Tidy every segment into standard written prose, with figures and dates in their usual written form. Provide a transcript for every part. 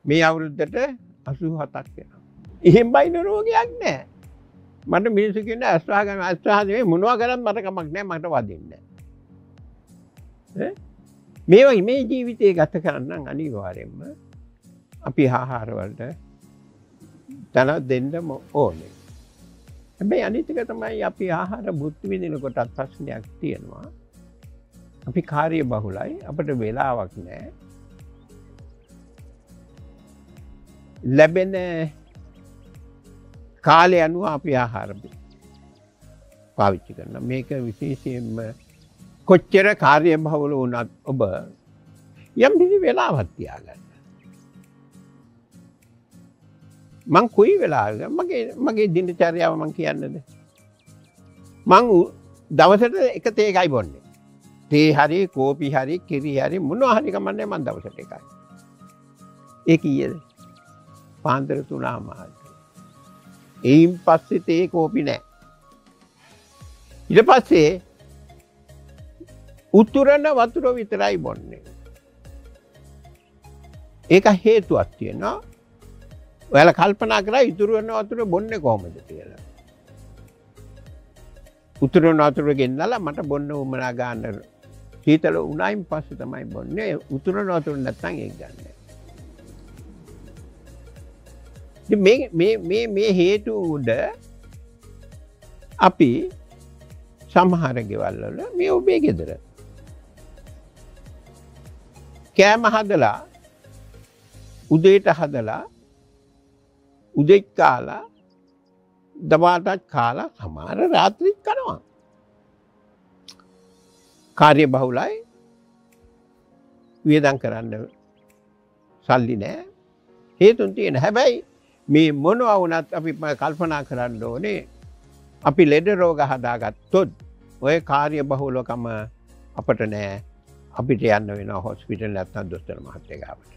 මේ අවුරුද්දට 87ක් වෙනවා. එහෙම බයින රෝගයක් නැහැ. මට මිනිස්සු කියන්නේ අස්වහා නෙවෙයි මොනවා කරත් මට කමක් නැහැ මට වදින්නේ නැහැ. මේ ජීවිතේ ගත කරන්න අනිවාර්යෙන්ම අපි ආහාර වලට තන දෙන්න ඕනේ. හැබැයි අනිත් එක තමයි අපි ආහාර බුද්ධ විඳිනකොටත් ප්‍රශ්නයක් තියෙනවා. අපි කාර්ය බහුලයි අපිට වෙලාවක් නැහැ. ලැබෙන කාලය අනුව අපි ආහාර පාවිච්චි කරනවා. මේක විශේෂයෙන්ම කොච්චර කාර්ය බහුල වුණත් ඔබ යම් කිසි වෙලාවක් තියාගන්න. මං කොයි වෙලාවක මගේ දිනචර්යාව මං කියන්නද? මං දවසට එක තේ එකයි බොන්නේ. තේ හරි කෝපි හරි කිරි හරි මොනවා හරි කමන්නේ මං දවසට එකයි. ඒ කීයද? පාන්දර 3:00. එයින් පස්සේ තේ කෝපි නැහැ. ඊට පස්සේ උතුරන වතුර විතරයි බොන්නේ. ඒක හේතුවක් තියෙනවා. ඔයාලා කල්පනා කරලා ඉතුරු වෙන වතුර බොන්නේ කොහොමද කියලා. උතුරු වෙන වතුර ගෙන්නලා මට බොන්න උමනා ගන්න සීතල උණයින් පස්සේ තමයි බොන්නේ. උතුරු වෙන වතුර නැත්තම් ඒක ගන්න. මේ හේතු උඩ අපි සමහර ගෙවල් වල මේ ඔබේ ගෙදර කෑම හදලා උදේට හදලා උදෙක් කාලා දවල්ටත් කාලා සමහර රාත්‍රීත් කනවා. කාර්ය බහුලයි වියදම් කරන්න සල්ලි නැහැ. හේතුන් තියෙන. හැබැයි මේ මොනවා වුණත් අපි කල්පනා කරන්න ඕනේ අපි ලෙඩ රෝග හදාගත්තොත් ඔය කාර්ය බහුලකම අපිට නෑ. අපිට යන්න වෙනවා හොස්පිටල් නැත්නම් දොස්තර මහත්තයා ගාවට.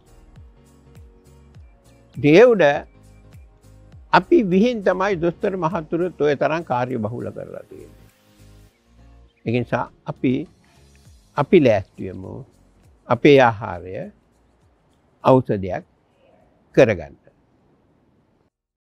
දේවුඩ අපි විහිං තමයි දොස්තර මහතුරුත් ඔය තරම් කාර්ය බහුල කරලා තියෙන්නේ. ඒ නිසා අපි ලෑස්ති වෙමු අපේ ආහාරය ඖෂධයක් කරගන්න.